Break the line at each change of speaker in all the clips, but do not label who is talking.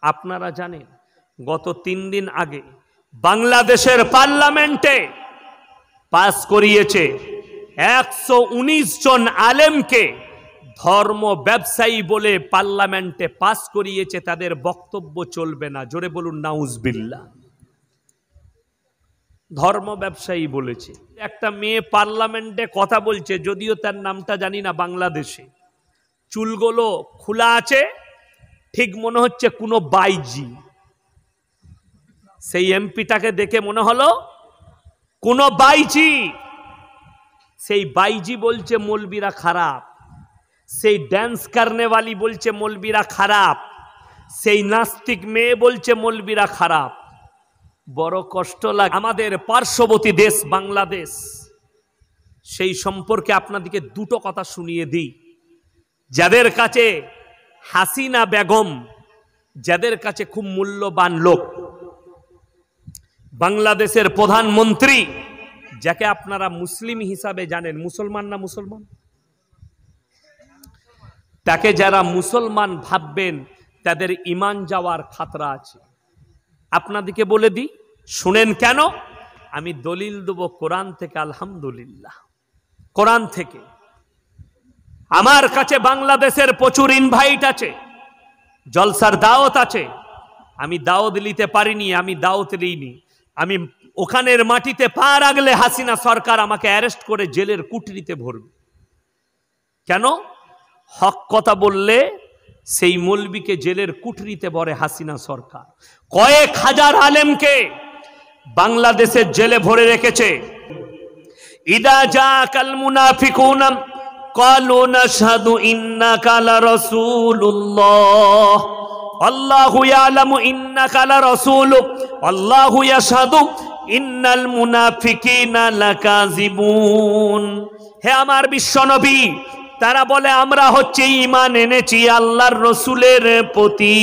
আপনারা জানেন গত 3 দিন আগে বাংলাদেশের পার্লামেন্টে পাস করিয়েছে 119 জন আলেমকে ধর্ম ব্যবসায়ী বলে পার্লামেন্টে পাস করিয়েছে। তাদের বক্তব্য চলবে না। জোরে বলুন নাউজুবিল্লাহ। ধর্ম ব্যবসায়ী বলেছে। একটা মেয়ে পার্লামেন্টে কথা বলছে, যদিও তার নামটা জানি না, বাংলাদেশে চুলগুলো খোলা আছে, ঠিক মনে হচ্ছে কোনো বাইজি। সেই এমপিটাকে দেখে মনে হলো কোনো বাইজি। সেই বাইজি বলছে মৌলবীরা খারাপ, সেই ড্যান্স করনেওয়ালি বলছে মৌলবীরা খারাপ, সেই নাস্তিক মেয়ে বলছে মৌলবীরা খারাপ। বড় কষ্ট লাগে। আমাদের পার্শ্ববর্তী দেশ বাংলাদেশ, সেই সম্পর্কে আপনাদেরকে দুটো কথা শুনিয়ে দিই। যাদের কাছে হাসিনা বেগম, যাদের কাছে খুব মূল্যবান লোক, বাংলাদেশের প্রধানমন্ত্রী, যাকে আপনারা মুসলিম হিসাবে জানেন, মুসলমান না মুসলমান, তাকে যারা মুসলমান ভাববেন তাদের ঈমান যাওয়ার খাতরা আছে। আপনাদেরকে বলে দিই, শুনেন কেন। আমি দলিল দেব কোরআন থেকে। আলহামদুলিল্লাহ, কোরআন থেকে। আমার কাছে বাংলাদেশের প্রচুর ইনভাইট আছে, জলসার দাওয়াত আছে। আমি দাওয়াত নিতে পারিনি, আমি দাওয়াত নিইনি। আমি ওখানের মাটিতে পা রাখলে হাসিনা সরকার আমাকে অ্যারেস্ট করে জেলের কুঠরিতে ভরবে। কেন? হক কথা বললে সেই মৌলবীকে জেলের কুঠরিতে ভরে হাসিনা সরকার। কয়েক হাজার আলেমকে বাংলাদেশের জেলে ভরে রেখেছে। ইদা জাকাল মুনাফিকুনা ক্বালু নাশহাদু ইন্নাকা লারাসূলুল্লাহ আল্লাহু ইয়ালামু ইন্নাকা লারাসূলু আল্লাহু ইয়াশহাদু ইন্নাল মুনাফিকিনা লাকাযিবুন। হে আমার বিশ্বনবী, তারা বলে আমরা হচ্ছে ঈমান এনেছি আল্লাহর রসুলের প্রতি।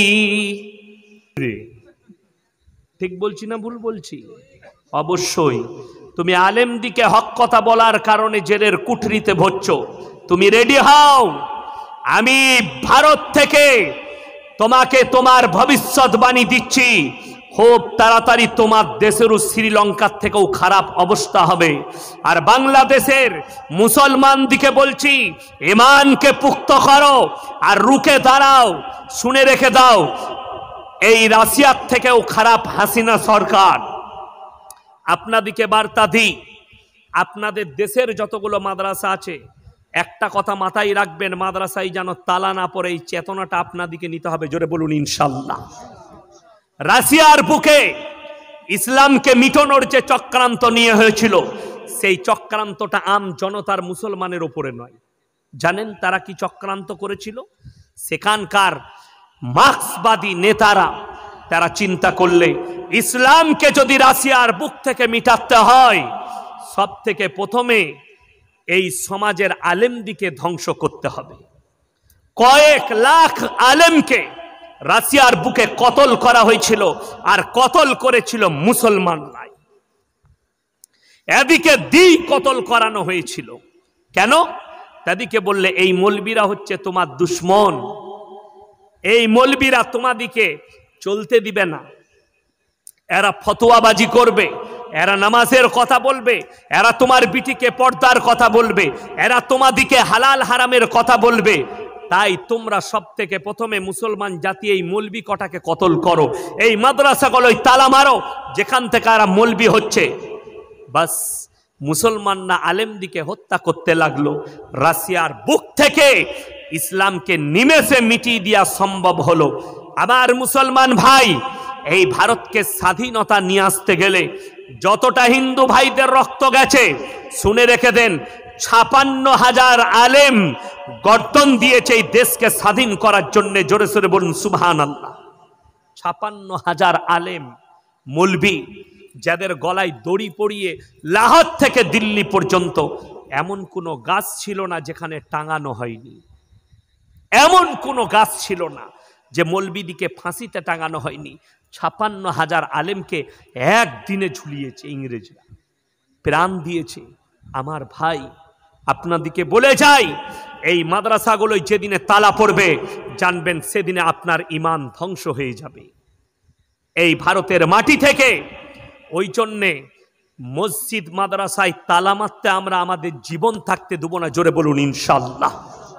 ঠিক বলছি না ভুল বলছি? অবশ্যই। তুমি আলেমদিকে হক কথা বলার কারণে জেলের কুঠরিতে ভরছো। তুমি রেডি হও। আমি ভারত থেকে তোমাকে তোমার ভবিষ্যৎবাণী দিচ্ছি, খুব তাড়াতাড়ি তোমার দেশেরও শ্রীলঙ্কার থেকেও খারাপ অবস্থা হবে। আর বাংলাদেশের মুসলমান দিকে বলছি, ঈমানকে পুক্ত করো আর রুখে দাঁড়াও। শুনে রেখে দাও, এই রাশিয়ার থেকেও খারাপ হাসিনা সরকার। আপনাদিকে বার্তা দিই, আপনাদের দেশের যতগুলো মাদ্রাসা আছে, একটা কথা মাথায় রাখবেন, মাদ্রাসায় যেন তালা না পড়ে, এই চেতনাটা আপনাদিকে নিতে হবে। জোরে বলুন ইনশাল্লাহ। রাশিয়ার বুকে ইসলামকে মিটানোর যে চক্রান্ত নিয়ে হয়েছিল, সেই চক্রান্তটা আম জনতার মুসলমানের ওপরে নয়। জানেন তারা কি চক্রান্ত করেছিল? সেখানকার মার্ক্সবাদী নেতারা তারা চিন্তা করলে ইসলামকে যদি রাশিয়ার বুক থেকে মিটাতে হয়, সব থেকে প্রথমে এই সমাজের আলেমদিকে ধ্বংস করতে হবে। কয়েক লাখ আলেমকে রাশিয়ার বুকে কতল করা হয়েছিল, আর কতল করেছিল মুসলমানরাই। এদিকে কতল করানো হয়েছিল। কেন? তাদেরকে বললে এই মৌলবীরা হচ্ছে তোমার দুশ্মন, এই মৌলবীরা তোমাদিকে চলতে দিবে না, এরা ফতোয়াবাজি করবে, এরা নামাজের কথা বলবে, এরা তোমার বিটিকে পর্দার কথা বলবে, এরা তোমাদিকে হালাল হারামের কথা বলবে। তাই তোমরা সব থেকে প্রথমে মুসলমান জাতি এই মৌলবী কটাকে কতল করো, এই মাদ্রাসাগুলোই তালা মারো যেখান থেকে এরা মৌলবী হচ্ছে। বাস মুসলমানরা আলেমদিকে হত্যা করতে লাগলো। রাশিয়ার বুক থেকে ইসলামকে নিমেষে মিটিয়ে দেওয়া সম্ভব হলো। আমার মুসলমান ভাই, এই ভারতকে স্বাধীনতা নিয়ে আসতে গেলে যতটা হিন্দু ভাইদের রক্ত গেছে, শুনে রেখে দেন, ৫৬,০০০ আলেম গর্দন দিয়েছে এই দেশকে স্বাধীন করার জন্য। জোরে সোরে বলুন সুবহানাল্লাহ। ৫৬,০০০ আলেম মৌলবী, যাদের গলায় দড়ি পরিয়ে লাহোর থেকে দিল্লি পর্যন্ত এমন কোনো গাছ ছিল না যেখানে টাঙানো হয়নি। এমন কোনো গাছ ছিল না যে মৌলবীদিকে ফাঁসিতে টাঙানো হয়নি। ৫৬,০০০ আলেমকে একদিনে ঝুলিয়েছে ইংরেজরা, প্রাণ দিয়েছে। আমার ভাই, আপনাদিকে বলে যাই, এই মাদ্রাসাগুলোই যেদিনে তালা পড়বে জানবেন সেদিনে আপনার ঈমান ধ্বংস হয়ে যাবে এই ভারতের মাটি থেকে। ওই জন্যে মসজিদ মাদ্রাসায় তালা মারতে আমরা আমাদের জীবন থাকতে দেব না। জোরে বলুন ইনশাআল্লাহ।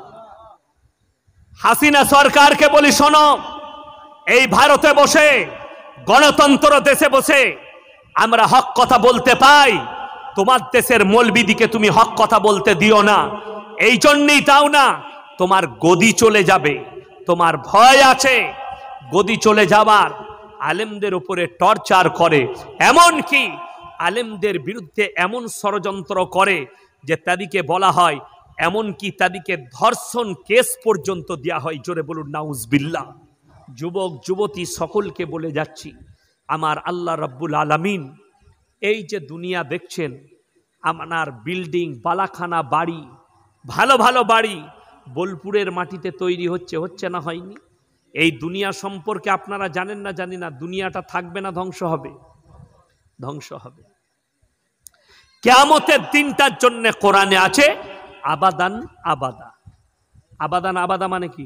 হাসিনা সরকারকে বলি, শোনো, এই ভারতে বসে গণতন্ত্র দেশে বসে আমরা হক কথা বলতে পাই, তোমার দেশের মৌলবিদিকে তুমি হক কথা বলতে দিও না। এই জন্যই দাও না, তোমার গদি চলে যাবে। তোমার ভয় আছে গদি চলে যাবার। আলেমদের উপরে টর্চার করে, এমন কি আলেমদের বিরুদ্ধে এমন ষড়যন্ত্র করে যে তাদেরকে বলা হয়, এমন কি তাদেরকে ধর্ষণ কেস পর্যন্ত দেয়া হয়। জোরে বলুন নাউজুবিল্লাহ। যুবক যুবতী সকলকে বলে যাচ্ছি, আমার আল্লাহ রাব্বুল আলামিন এই যে দুনিয়া দেখছেন, আপনার বিল্ডিং, বালাখানা বাড়ি, ভালো ভালো বাড়ি বোলপুরের মাটিতে তৈরি হচ্ছে না হয়নি? এই দুনিয়া সম্পর্কে আপনারা জানেন না জানি না, দুনিয়াটা থাকবে না ধ্বংস হবে? ধ্বংস হবে। কিয়ামতের দিনটার জন্য কোরআনে আছে আবাদান আবাদা। আবাদান আবাদা মানে কি?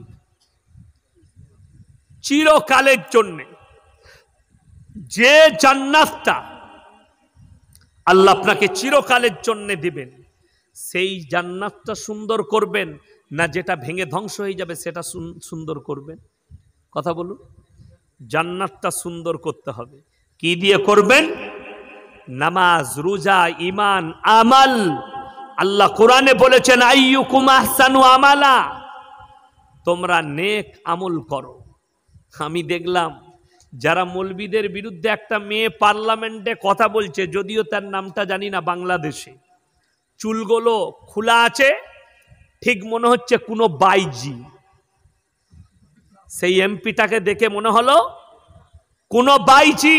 চিরকালের জন্য। যে জান্নাতটা আল্লাহ আপনাকে চিরকালের জন্য দিবেন, সেই জান্নাতটা সুন্দর করবেন না যেটা ভেঙে ধ্বংস হয়ে যাবে সেটা সুন্দর করবেন? কথা বলুন। জান্নাতটা সুন্দর করতে হবে। কি দিয়ে করবেন? নামাজ, রোজা, ঈমান, আমাল। আল্লাহ কোরআনে বলেছেন আইয়ুকুম আহসানু আমালা, তোমরা নেক আমল করো। আমি দেখলাম যারা মৌলবীদের বিরুদ্ধে একটা মেয়ে পার্লামেন্টে কথা বলছে, যদিও তার নামটা জানি না, বাংলাদেশে, চুলগুলো খোলা আছে, ঠিক মনে হচ্ছে কোনো বাইজি। সেই এমপিটাকে দেখে মনে হলো কোনো বাইজি।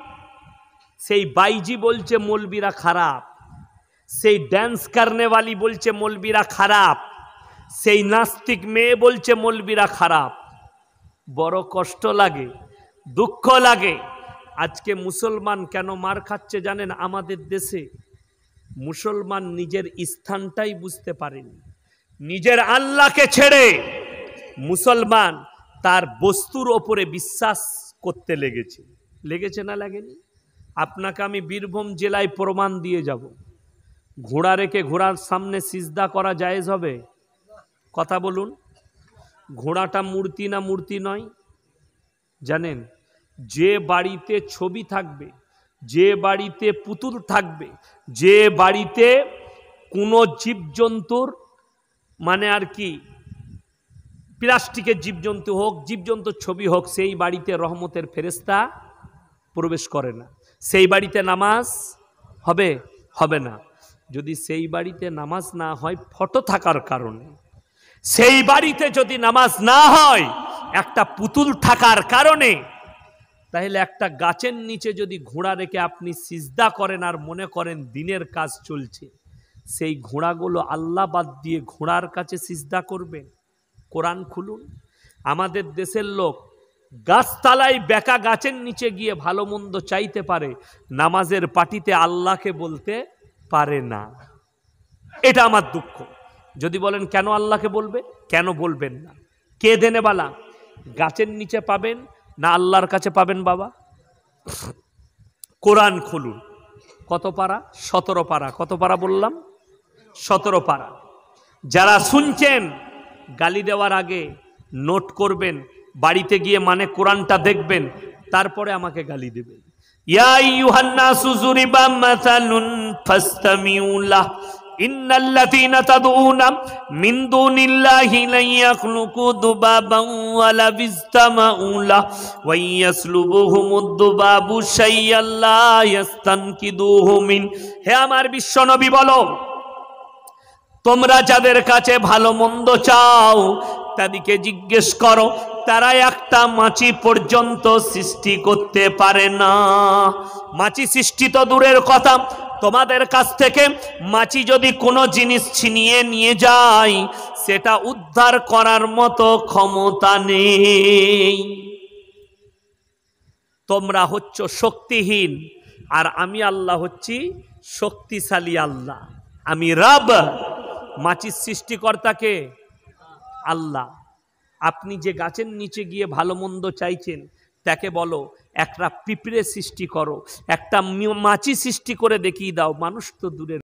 সেই বাইজি বলছে মৌলবীরা খারাপ, সেই ড্যান্স করনেওয়ালি বলছে মৌলবীরা খারাপ, সেই নাস্তিক মেয়ে বলছে মৌলবীরা খারাপ। বড় কষ্ট লাগে, দুঃখ লাগে। আজকে মুসলমান কেন মার খাচ্ছে জানেন? আমাদের দেশে মুসলমান নিজের স্থানটাই বুঝতে পারেনি। নিজের আল্লাহকে ছেড়ে মুসলমান তার বস্তুর ওপরে বিশ্বাস করতে লেগেছে। লেগেছে না লাগেনি? আপনাকে আমি বীরভূম জেলায় প্রমাণ দিয়ে যাব। ঘোড়া রেখে ঘোড়ার সামনে সিজদা করা জায়েজ হবে? কথা বলুন। ঘোড়াটা মূর্তি না মূর্তি নয় জানেন? যে বাড়িতে ছবি থাকবে, যে বাড়িতে পুতুল থাকবে, যে বাড়িতে কোনো জীবজন্তুর মানে আর কি প্লাস্টিকের জীবজন্তু হোক, জীবজন্তুর ছবি হোক, সেই বাড়িতে রহমতের ফেরেশতা প্রবেশ করে না। সেই বাড়িতে নামাজ হবে? হবে না। যদি সেই বাড়িতে নামাজ না হয় ফটো থাকার কারণে, সেই বাড়িতে যদি নামাজ না হয় একটা পুতুল থাকার কারণে, তাহলে একটা গাছের নিচে যদি ঘোড়া রেখে আপনি সিজদা করেন আর মনে করেন দিনের কাজ চলছে, সেই ঘোড়াগুলো আল্লাহ বাদ দিয়ে ঘোড়ার কাছে সিজদা করবে? কোরআন খুলুন। আমাদের দেশের লোক গাছতলায় বেকা গাছের নিচে গিয়ে ভালো মন্দ চাইতে পারে, নামাজের পাটিতে আল্লাহকে বলতে পারে না। এটা আমার দুঃখ। যদি বলেন কেন আল্লাহকে বলবে, কেন বলবেন না? কে দেনেবালা? গাছের নিচে পাবেন না আল্লাহর কাছে পাবেন? বাবা কোরআন খুলুন। কত পারা? 17 পারা। কত পারা বললাম? 17 পারা। যারা শুনছেন গালি দেওয়ার আগে নোট করবেন, বাড়িতে গিয়ে মানে কোরআনটা দেখবেন, তারপরে আমাকে গালি দেবেন। ইয়া আইয়ুহান নাসু যুরিবা মাসালুন ফাসতামিউ লাহু ইন্নাল্লাযীনা তাদউনা মিন দুনিল্লাহি লা ইয়াখলুকু দুবাবান ওয়ালা বিস্তামাউ লাহু ওয়া ইয়াসলুবুহুমুদ দুবাবু শাইআন লা ইস্তানকিদুহু মিন। হে আমার বিশ্বনবী বলো, তোমরা যাদের কাছে ভালো মন্দ চাও তাদেরকে জিজ্ঞেস করো, তারা একটা মাছি পর্যন্ত সৃষ্টি করতে পারে না। মাছি সৃষ্টি তো দূরের কথা, তোমাদের কাছ থেকে মাছি যদি কোনো জিনিস ছিনিয়ে নিয়ে যায় সেটা উদ্ধার করার মতো ক্ষমতা নেই। তোমরা হচ্ছ শক্তিহীন আর আমি আল্লাহ হচ্ছি শক্তিশালী আল্লাহ। আমি রব, মাছির সৃষ্টিকর্তাকে আল্লাহ। আপনি যে গাছের নিচে গিয়ে ভালো মন্দ চাইছেন তাকে বলো একটা পিঁপড়ে সৃষ্টি করো, একটা মাছি সৃষ্টি করে দেখিয়ে দাও, মানুষ তো দূরের